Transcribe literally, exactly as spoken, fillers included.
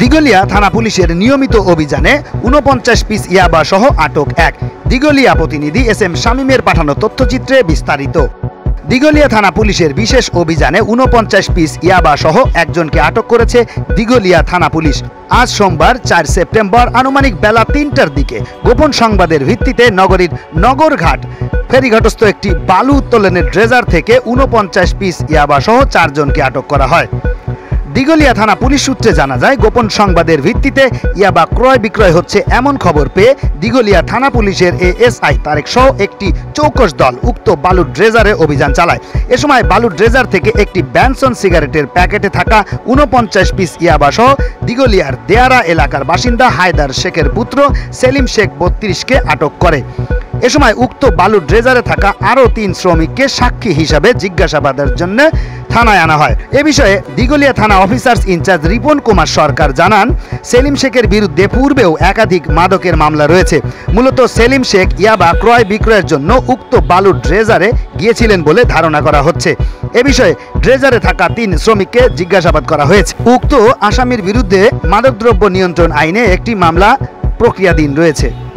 দিঘলিয়া থানা পুলিশের নিয়মিত অভিযানে ঊনপঞ্চাশ পিস ইয়াবা সহ আটক এক। দিঘলিয়া প্রতিনিধি এস এম শামীমের পাঠানো তথ্যচিত্রে বিস্তারিত। দিঘলিয়া থানা পুলিশের বিশেষ অভিযানে ঊনপঞ্চাশ পিস ইয়াবা সহ একজনকে আটক করেছে দিঘলিয়া থানা পুলিশ। আজ সোমবার চার সেপ্টেম্বর আনুমানিক বেলা তিনটার দিকে গোপন সংবাদের ভিত্তিতে নগরীর নগরঘাট ফেরিঘাটস্থ একটি বালু উত্তোলনের ড্রেজার থেকে ঊনপঞ্চাশ পিস ইয়াবা সহ চারজনকে আটক করা হয়। দিঘলিয়া থানা পুলিশ সূত্রে জানা যায়, গোপন সংবাদের ভিত্তিতে ইয়াবা ক্রয় বিক্রয় হচ্ছে এমন খবর পেয়ে দিঘলিয়া থানা পুলিশের এএসআই তারেক সহ একটি চৌকস দল উক্ত বালুর ড্রেজারে অভিযান চালায়। এ সময় বালুর ড্রেজার থেকে একটি ব্যানসন সিগারেটের প্যাকেটে থাকা ঊনপঞ্চাশ পিস ইয়াবা সহ দিঘলিয়ার দেয়ারা এলাকার বাসিন্দা হায়দার শেখের পুত্র সেলিম শেখ বত্রিশকে আটক করে। এ সময় উক্ত বালুর ড্রেজারে থাকা আরও তিন শ্রমিককে সাক্ষী হিসাবে জিজ্ঞাসাবাদের জন্য থানায় আনা হয়। এ বিষয়ে দিঘলিয়া থানা অফিসার্স ইনচার্জ রিপন কুমার সরকার জানান, সেলিম শেখের বিরুদ্ধে পূর্বেও একাধিক মাদকের মামলা রয়েছে। মূলত সেলিম শেখ ইয়াবা ক্রয় বিক্রয়ের জন্য উক্ত বালুর ড্রেজারে গিয়েছিলেন বলে ধারণা করা হচ্ছে। এ বিষয়ে ড্রেজারে থাকা তিন শ্রমিককে জিজ্ঞাসাবাদ করা হয়েছে। উক্ত আসামির বিরুদ্ধে মাদকদ্রব্য নিয়ন্ত্রণ আইনে একটি মামলা প্রক্রিয়াধীন রয়েছে।